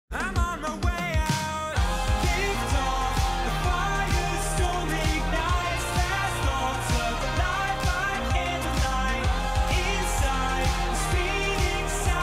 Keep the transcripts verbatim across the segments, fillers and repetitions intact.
I'm on my way out. Lift off, the firestorm ignites. Fast thoughts of a life I can't deny. Inside, a speeding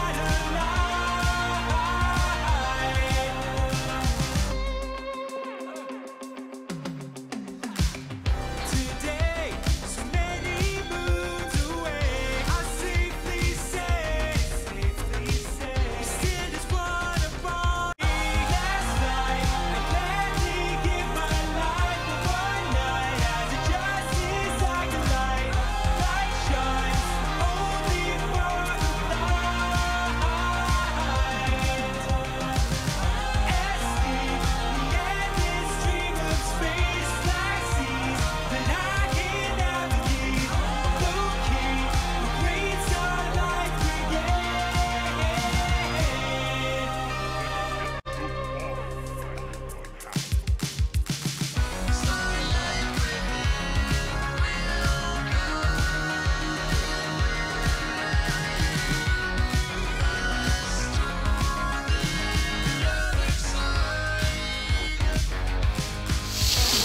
satellite. Today, so many moons away, I safely say, safely say, still just wanna fall. Last night, I gladly give my life for one night. As a justice I can light, light shines only for the light. As deep, the endless stream of space, black seas that I can navigate. Low key, the great starlight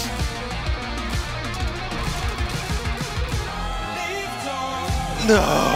Lift off. No.